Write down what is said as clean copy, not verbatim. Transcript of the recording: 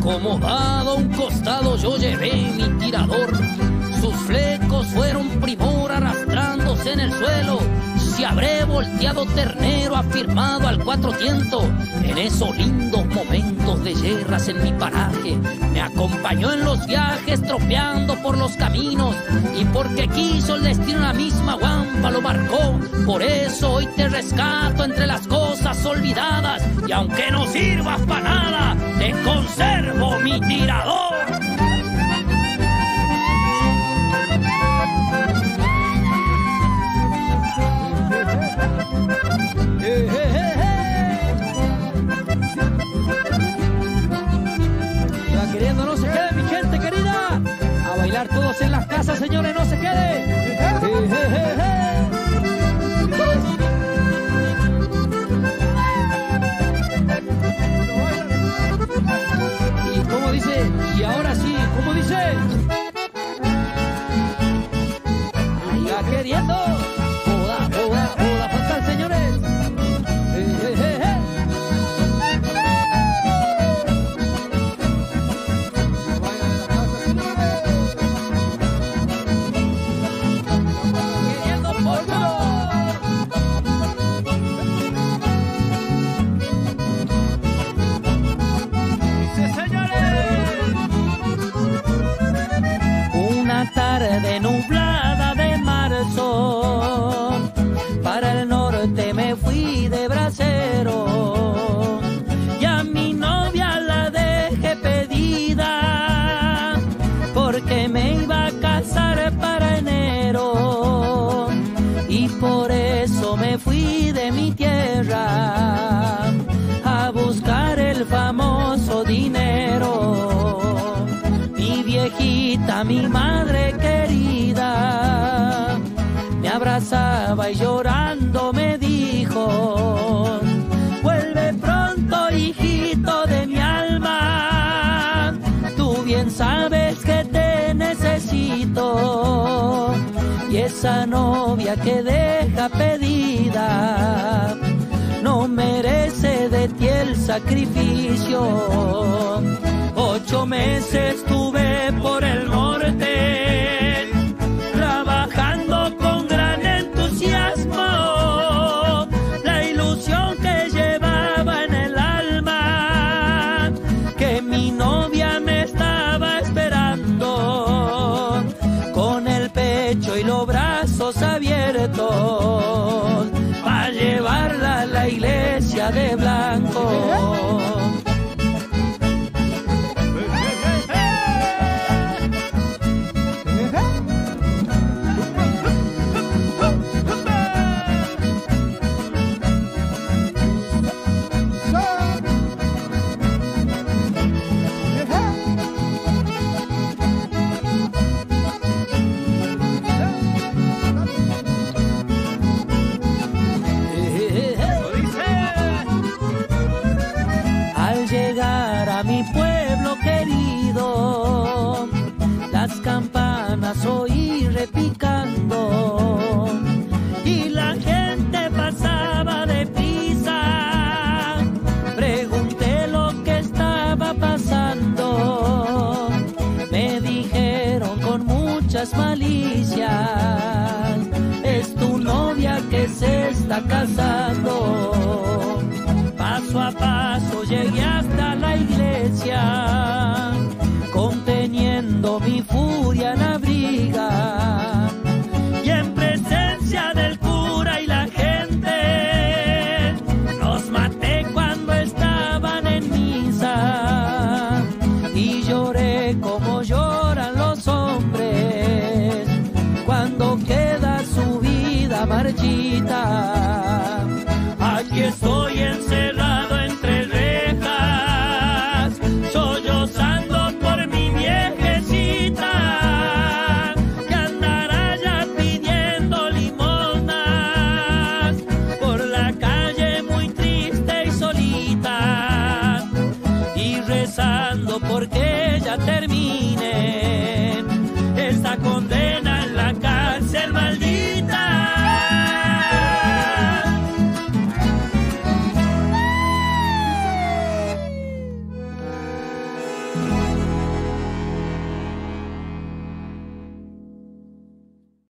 Acomodado a un costado yo llevé mi tirador. Sus flecos fueron primor arrastrándose en el suelo. Si habré volteado ternero afirmado al 400, en esos lindos momentos de guerras en mi paraje, me acompañó en los viajes tropeando por los caminos, y porque quiso el destino la misma guampa lo marcó. Por eso hoy te rescato entre las cosas olvidadas, y aunque no sirvas para nada, te conservo mi tirador. Ya queriendo, no se quede mi gente querida. A bailar todos en las casas, señores, no se quede. Y como dice, y ahora sí, como dice. Ya queriendo. Joda, fatal, señores. Tarde nublada de marzo, para el norte me fui de bracero, y a mi novia la dejé pedida, porque me iba a casar para enero, y por eso me fui de mi tierra a buscar el famoso dinero. Mi viejita, mi madre querida, me abrazaba y llorando me dijo: vuelve pronto, hijito de mi alma, tú bien sabes que te necesito. Y esa novia que deja pedida no merece de ti el sacrificio. 8 meses tuve por el norte, trabajando con gran entusiasmo, la ilusión que llevaba en el alma, que mi novia me estaba esperando, con el pecho y los brazos abiertos, para llevarla a la iglesia de blanco. Campanas oí repicando y la gente pasaba deprisa. Pregunté lo que estaba pasando, me dijeron con muchas malicias: es tu novia que se está casando. Paso a paso llegué hasta la iglesia, conteniendo mi furia en la briga, y en presencia del cura y la gente los maté cuando estaban en misa. Y lloré como lloran los hombres cuando queda su vida marchita. Aquí estoy encerrado entre rejas, sollozando por mi viejecita, que andará ya pidiendo limonas por la calle muy triste y solita, y rezando porque ella termine